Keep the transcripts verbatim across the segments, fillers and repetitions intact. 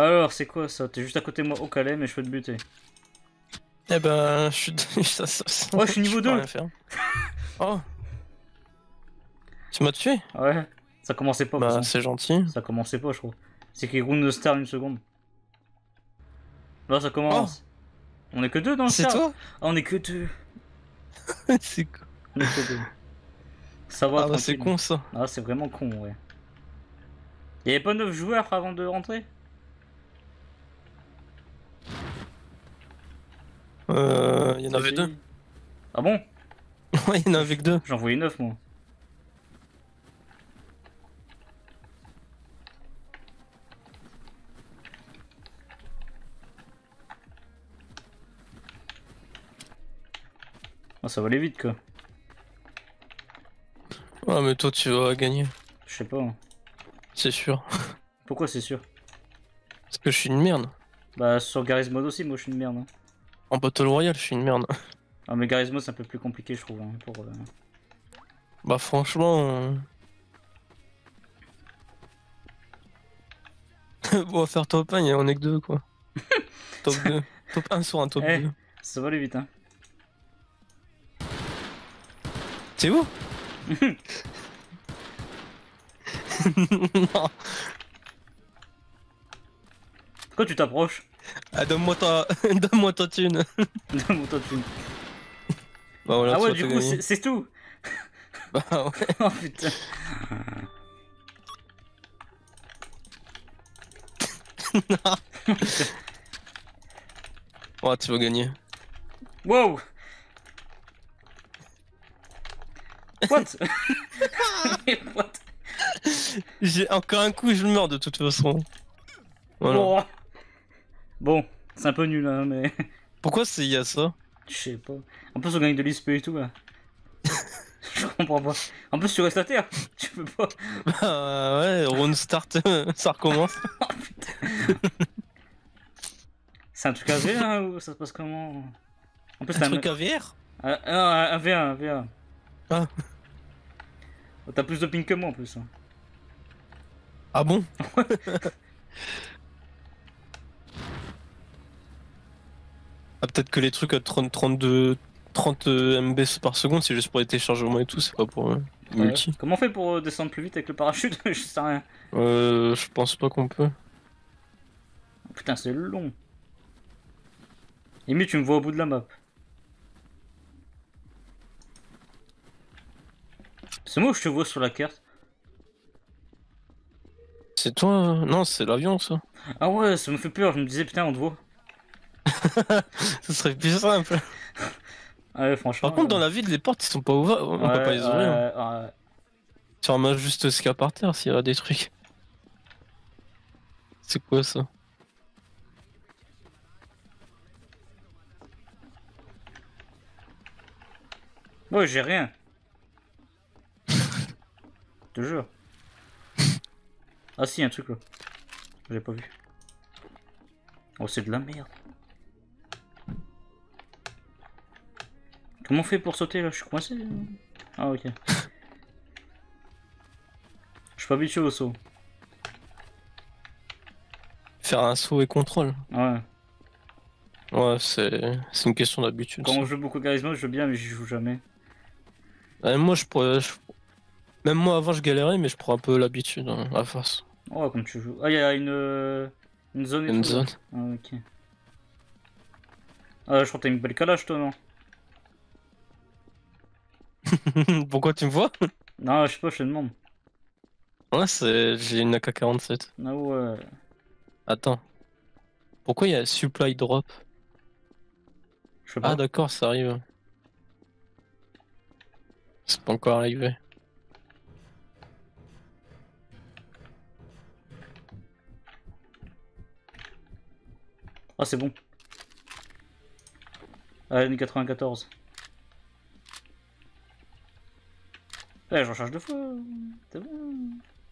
Alors, c'est quoi ça? T'es juste à côté de moi au Calais, mais je peux te buter. Eh ben, je suis. ça, ça, ça- Oh, je suis niveau peux deux. rien faire. Oh. Tu m'as tué? Ouais, ça commençait pas, de toute Bah, façon. c'est gentil. Ça commençait pas, je crois. C'est qu'il roule de star une seconde. Là, ça Oh, commence. On est que deux dans le c'est star. toi? Ah, on est que deux. C'est con. On est que deux. Ça va, Ah bah, c'est tranquille. con ça. Ah, c'est vraiment con, ouais. Y'avait pas neuf joueurs avant de rentrer? Euh. Il y en avait Si. deux. Ah bon? Ouais, il y en avait que deux. J'en voyais neuf, moi. Ah, ça va aller vite, quoi. Ah, mais toi, tu vas gagner. Je sais pas. Hein. C'est sûr. Pourquoi c'est sûr? Parce que je suis une merde. Bah, sur Garry's Mod aussi, moi, je suis une merde. Hein. En Battle Royale, je suis une merde. Ah, mais Garry's Mod, c'est un peu plus compliqué, je trouve. Hein, pour, euh... Bah, franchement. euh, On va faire top un, on est que deux, quoi. Top deux. Top un sur un top Eh, deux. ça va aller vite, hein. C'est où? Non. Pourquoi tu t'approches? Ah, donne-moi ta... donne-moi ta thune. Donne-moi ta thune. Bah voilà, Ah tu ouais, vas du te coup, gagner. c'est c'est tout. Bah ouais. Oh putain. Ouais, tu vas gagner. Wow. What? What? J'ai encore un coup, je meurs de toute façon. Voilà. Oh. Bon, c'est un peu nul, hein, mais... Pourquoi c'est il y a ça? Je sais pas. En plus, on gagne de l'I S P et tout, là. Je comprends pas. En plus, tu restes à terre. Tu peux pas. Bah ouais, round start, ça recommence. Oh, putain. C'est un truc à V un ou ça se passe comment? En plus, Un t'as truc à V R? un... un, un V un, un V un. Ah. Oh, t'as plus de ping que moi, en plus. Hein. Ah bon? Ah, peut-être que les trucs à trente, trente-deux, trente M B par seconde, c'est juste pour les téléchargements et tout, c'est pas pour euh, multi. Ouais. Comment on fait pour euh, descendre plus vite avec le parachute? Je sais rien. Euh, je pense pas qu'on peut. Oh, putain, c'est long. Limite, tu me vois au bout de la map. C'est moi où je te vois sur la carte? C'est toi? euh, Non, c'est l'avion, ça. Ah ouais, ça me fait peur. Je me disais, putain, on te voit. Ce serait plus simple. Ah ouais, franchement. Par contre, dans euh, la ville, les portes, ils sont pas ouvertes. On peut ouais, pas les ouvrir. ouais, ouais. Tu ramasses juste ce qu'il y a par terre s'il y a des trucs. C'est quoi ça? Ouais, j'ai rien. Je te jure. Ah si, un truc là. J'ai pas vu. Oh, c'est de la merde. Comment on fait pour sauter là? Je suis coincé. Ah ok. Je suis pas habitué au saut. Faire un saut et contrôle. Ouais. Ouais, c'est c'est une question d'habitude. Quand ça. on joue beaucoup Charisma, je veux bien, mais j'y joue jamais. Ouais, moi, je pourrais. je- Même moi, avant, je galérais, mais je prends un peu l'habitude hein, à force. Oh, comme tu joues. Ah, il y a une, euh, une zone et Une tout. là. zone. Ah, ok. Ah, je crois que t'as une belle calage, toi, non? Pourquoi tu me vois? Non, je sais pas, je te demande. Ouais, c'est j'ai une A K quarante-sept. Ah ouais. Attends. Pourquoi il y a supply drop? Je sais Ah pas. d'accord, ça arrive. C'est pas encore arrivé. Ah, c'est bon. Ah, N quatre-vingt-quatorze. Eh, j'en charge deux fois. C'est bon.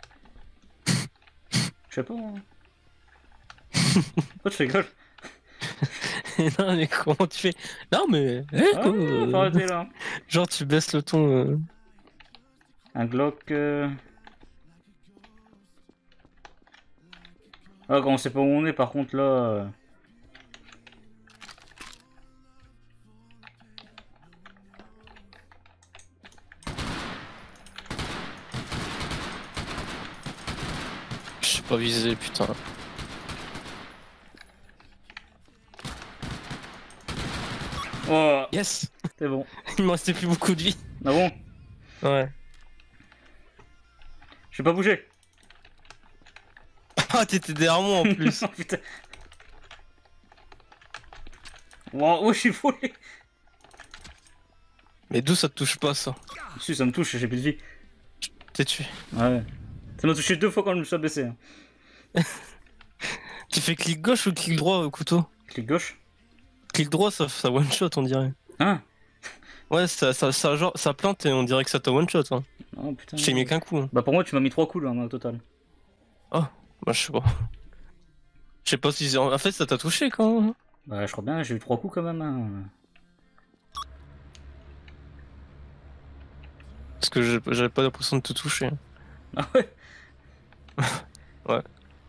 Je sais pas. Hein. Pourquoi tu rigoles? Non mais comment tu fais? Non mais... eh, Ah, quoi, faut euh, arrêter là. Genre tu baisses le ton... euh. Un Glock. Euh... Ah, quand on sait pas où on est, par contre, là... euh, Je suis pas visé, putain. Oh, Yes. c'est bon. Il me restait plus beaucoup de vie. Ah bon? Ouais. Je vais pas bouger. Ah, t'étais derrière moi en plus. Oh, putain. Wow, oh, je suis volé. Mais d'où ça te touche pas, ça? Si, ça me touche, j'ai plus de vie. T'es tué. Ouais. Ça m'a touché deux fois quand je me suis abaissé. Hein. Tu fais clic gauche ou clic droit au couteau? Clic gauche. Clic droit, ça, ça one shot, on dirait. Hein? Ouais, ça, ça, ça, genre, ça plante et on dirait que ça t'a one shot. Hein. Oh putain. Je t'ai mis qu'un coup. Hein. Bah pour moi, tu m'as mis trois coups là, au total. Oh, bah je sais pas. Je sais pas si... En fait, ça t'a touché quand même. Bah je crois bien, j'ai eu trois coups quand même. Hein. Parce que j'ai- j'avais pas l'impression de te toucher. Ah ouais? Ouais.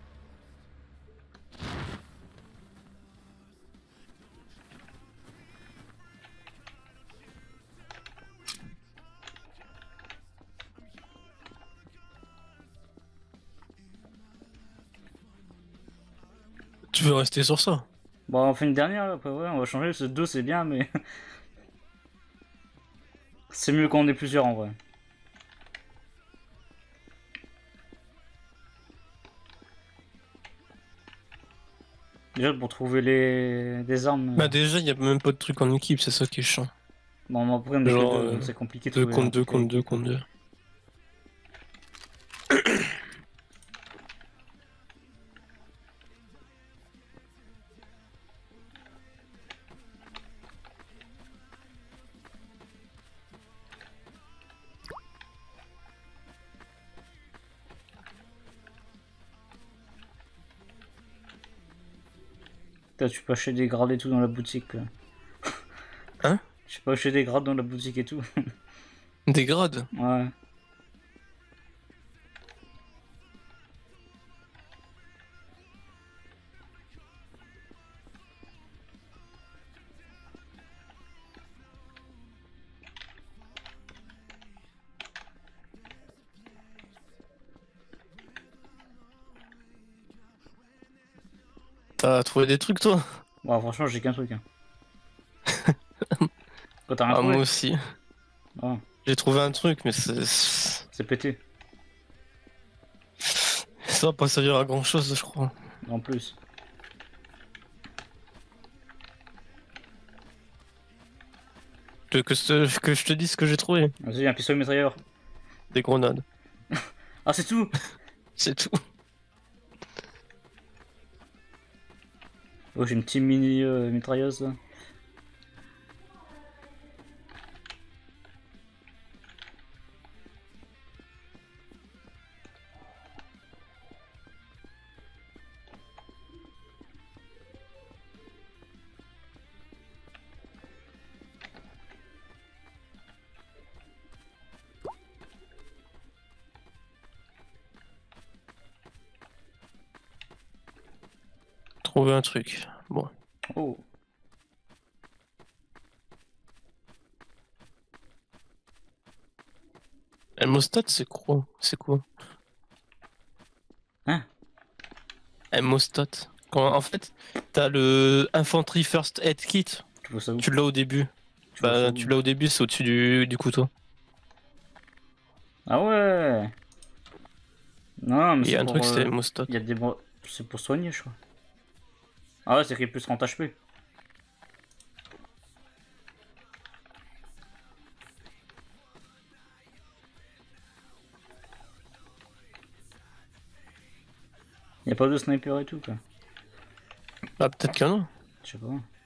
Tu veux rester sur ça? Bon, on fait une dernière là, après ouais, on va changer, ce deux c'est bien, mais... c'est mieux quand on est plusieurs en vrai. Déjà pour trouver les... des armes... Bah déjà, il y a même pas de truc en équipe, c'est ça qui est chiant. Bon, on après on est que Genre, deux, euh, donc c'est compliqué de deux trouver un contre deux truc contre avec deux l'équipe. contre deux. Putain, tu peux acheter des grades et tout dans la boutique. Là. Hein? Je peux acheter des grades dans la boutique et tout. Des grades? Ouais. T'as trouvé des trucs toi? Bon, franchement, j'ai qu'un truc. Hein. Quand t'as rien Ah, trouvé? moi aussi. Ah, J'ai trouvé un truc, mais c'est... c'est pété. Ça va pas servir à grand chose, je crois. En plus. Tu veux que, je- que je te dise ce que j'ai trouvé? Vas-y, un pistolet mitrailleur. Des grenades. Ah, c'est tout? C'est tout. Oh, j'ai une petite mini euh, mitrailleuse là. Trouvé un truc. Bon. Oh. Hémostat, c'est quoi? C'est quoi? Hein? Hémostat. Quand, en fait, t'as le Infantry First Aid Kit. Tu vois ça où? Tu l'as au début. Tu vois ça Bah, où tu l'as au début, c'est au-dessus du, du couteau. Ah ouais. Non, mais Il y c'est a un pour... truc, c'était euh, Hémostat. il y a des... bro- c'est pour soigner, je crois. Ah ouais, c'est qu'il y a plus trente H P. Il y a pas de sniper et tout, quoi. Ah, peut-être qu'il y en a. Je sais pas.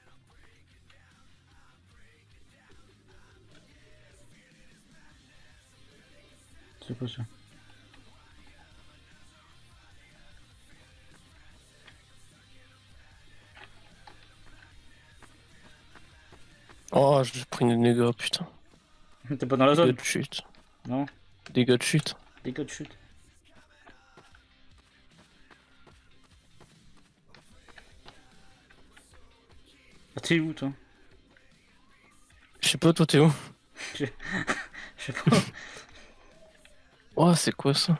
C'est quoi ça? Oh, j'ai pris des dégâts, putain. T'es pas dans la Dégâts zone? de chute. Non? Dégâts de chute. Des codes de chute. Ah, t'es où toi? Je sais pas, toi t'es où? Je sais pas. Oh, c'est quoi ça?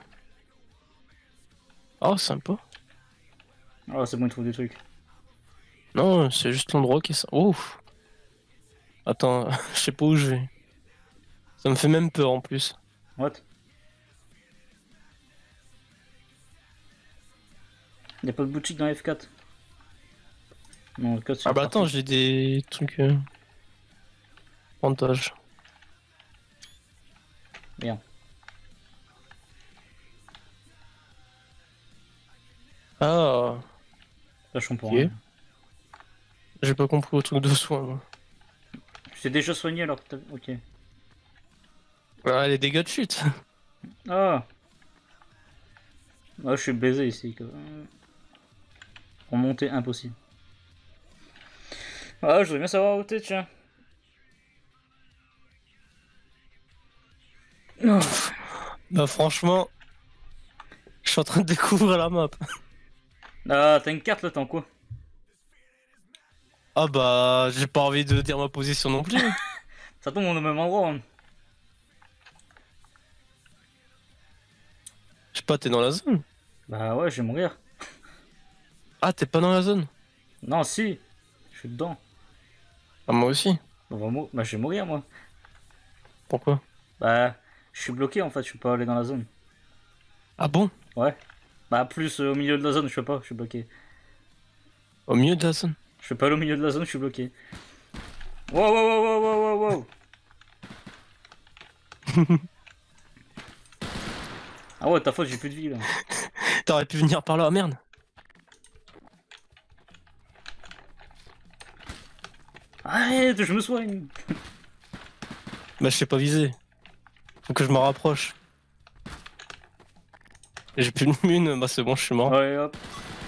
Oh, sympa. Ah, c'est bon, il trouve des trucs. Non, c'est juste l'endroit qui est ça. Ouf. Attends, je sais pas où je vais. Ça me fait même peur en plus. What? Y'a pas de boutique dans F quatre? Non, F quatre c'est Ah une bah attends, partie. j'ai des trucs... Euh... Avantages. Merde. Ah, Lâchons pour ok. rien. J'ai pas compris au truc de soin, moi. Tu t'es déjà soigné alors que t'as... Ok. Ah, les dégâts de chute. Ah! Ah, je suis baisé ici. Quoi. Remonter impossible. Ah, je voudrais bien savoir où t'es, tiens. Oh. Bah franchement, je suis en train de découvrir la map. Ah, t'as une carte là, t'es en quoi? Ah bah, j'ai pas envie de dire ma position non plus. Ça tombe, on est au même endroit. Hein. Je sais pas, t'es dans la zone? Bah ouais, je vais mourir. Ah, t'es pas dans la zone? Non, si. Je suis dedans. Ah, moi aussi. On va mou- Bah, je vais mourir, moi. Pourquoi? Bah, je suis bloqué en fait, je peux pas aller dans la zone. Ah bon? Ouais. Bah, plus euh, au milieu de la zone, je peux pas, je suis bloqué. Au milieu de la zone? Je peux pas aller au milieu de la zone, je suis bloqué. Wow, wow, wow, wow, wow, wow, wow. Ah ouais, ta faute, j'ai plus de vie là. T'aurais pu venir par là, merde. Arrête, je me soigne. Bah, je sais pas viser. Faut que je me rapproche. J'ai plus de mine, bah c'est bon, je suis mort. Ouais, hop.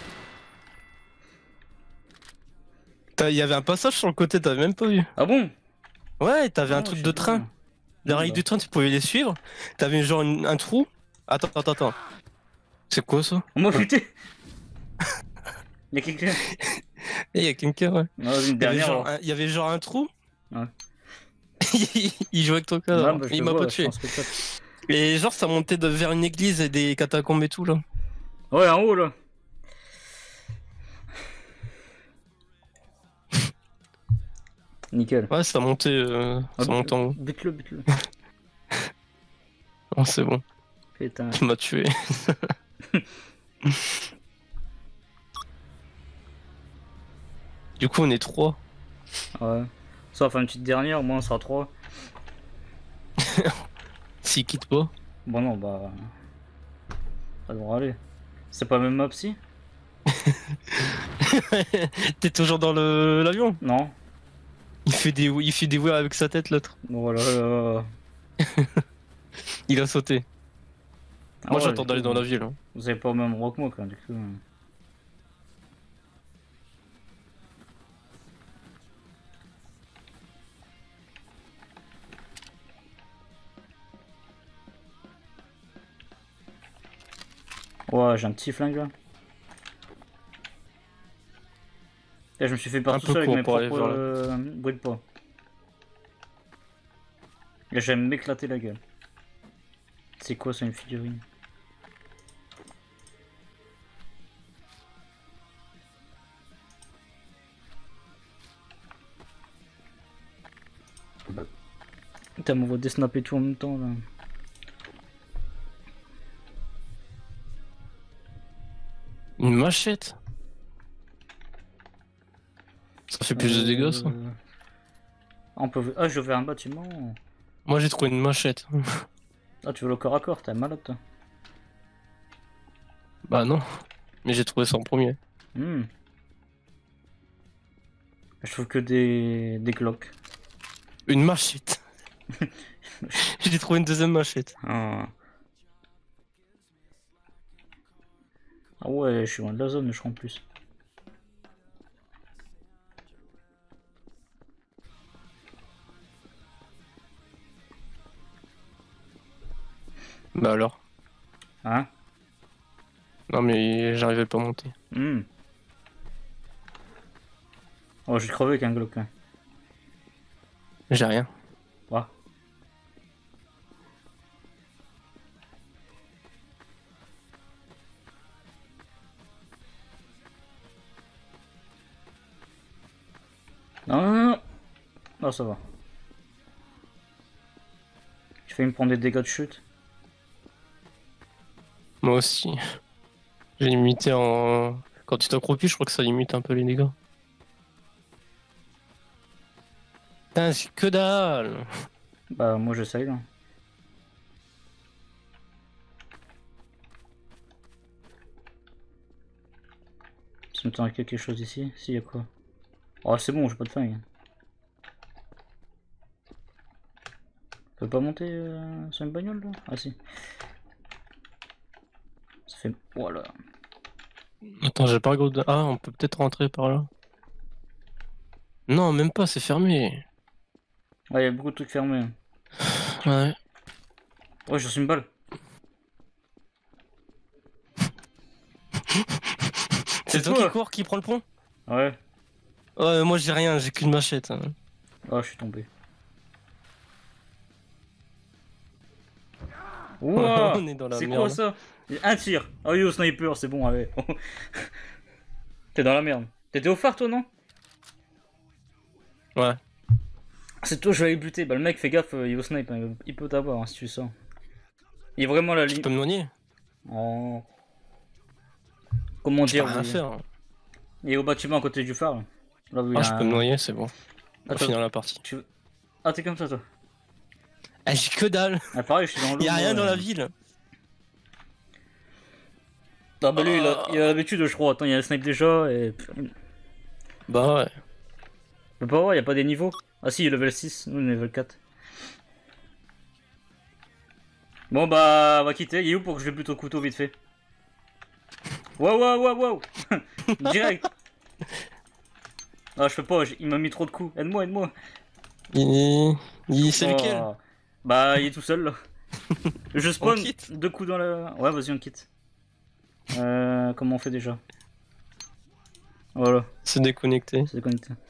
Il y avait un passage sur le côté, t'avais même pas vu. Ah bon? Ouais, t'avais un Ah, truc je de sais train. pas. Les Bon, rails bah. du train, tu pouvais les suivre. T'avais genre une- un trou. Attends, attends, attends. C'est quoi ça? On m'a buté. Y'a quelqu'un. Eh, y a quelqu'un, ouais. Non, une Il y avait dernière. genre alors. un, il y avait genre un trou. Ouais. Il jouait avec ton Non, cadavre. bah, je Il te m'a vois, pas là, je suis tué. en spectacle. Et genre, ça montait de- vers une église et des catacombes et tout, là. Ouais, en haut là. Nickel. Ouais, ça montait, euh, Ah, ça montait en haut. bute-le, bute-le. Oh, c'est bon. Putain. Tu m'as tué. Du coup, on est trois. Ouais. Ça va faire une petite dernière, au moins on sera trois. S'il quitte pas. Bon, non, bah. Ça devrait aller. C'est pas la même map si? T'es toujours dans le l'avion. Non. Il fait des, il fait des wheels avec sa tête, l'autre. Bon, voilà. Euh... Il a sauté. Ah Moi, ouais, j'attends du d'aller coup, dans la ville. Hein. vous avez pas au même endroit que moi, quand même, du coup. Ouais, j'ai un petit flingue là. Et je me suis fait peur Un tout peu seul avec court mes pour aller propres vers là. euh, bruits de pas. Et j'aime m'éclater la gueule. C'est quoi ça, une figurine? Putain, m'envoie des snaps et tout en même temps là. Une machette. Ça fait plus de dégâts, ça. Euh... Ah, on peut... ah, je vais un bâtiment. Moi, j'ai trouvé une machette. Ah, tu veux le corps à corps, t'es malade toi. Bah non. Mais j'ai trouvé ça en premier. Hmm. Je trouve que des, des Glock. Une machette. J'ai trouvé une deuxième machette. Ah. Ah ouais, je suis loin de la zone, je crois en plus. Bah alors. Hein? Non mais j'arrivais pas à monter. Hmm. Oh, j'ai crevé avec un Glock. Hein. J'ai rien. Ah. Non, non, non. Non, ça va. Je vais me prendre des dégâts de chute. Moi aussi. J'ai limité en... Quand tu t'accroupis, je crois que ça limite un peu les dégâts. Putain, c'est que dalle. Bah, moi j'essaye là. Ça me tend quelque chose ici. Si, y'a quoi? Oh, c'est bon, j'ai pas de faille. On peut pas monter euh, sur une bagnole là? Ah, si. Ça fait. Voilà. Attends, j'ai pas regardé. Ah, on peut peut-être rentrer par là. Non, même pas, c'est fermé. Ouais, y'a beaucoup de trucs fermés. Ouais. Ouais, j'ai reçu une balle. C'est toi qui cours, qui prend le pont? Ouais. Ouais, moi j'ai rien, j'ai qu'une machette. Hein. Oh, je suis tombé. On Ouah, est dans la c'est merde. quoi ça? Un tir. Oh yo, sniper, c'est bon, allez. T'es dans la merde. T'étais au phare toi, non? Ouais. C'est toi, je vais aller buter. Bah, le mec, fais gaffe, euh, il est au snipe, hein, il peut t'avoir hein, si tu sors. Il est vraiment la Tu ligne. peux me noyer? Oh. Comment Je peux dire? rien oui. faire. Hein. Il est au bâtiment à côté du phare. Là, là où il y Ah, a je un- peux me noyer, c'est bon. On va Attends, finir la partie. tu veux- Ah, t'es comme ça, toi. Ah, j'ai que dalle. Ah, pareil, je suis dans l'eau. Y'a rien moi, dans euh. la ville. Ah, bah lui, il a, il a l'habitude, je crois. Attends, il y a un snipe déjà et. Bah ouais. Je peux pas voir, il y a pas des niveaux. Ah, si, il est level six, nous, on est level quatre. Bon, bah, on va quitter. Il est où pour que je le bute au couteau vite fait? Waouh, waouh, waouh, waouh. Direct. Ah, je peux pas, il m'a mis trop de coups. Aide-moi, aide-moi. Il... il... C'est Oh. lequel? Bah, il est tout seul là. Je spawn On quitte deux coups dans la. Ouais, vas-y, on quitte. Euh, comment on fait déjà? Voilà, C'est déconnecté. c'est déconnecté.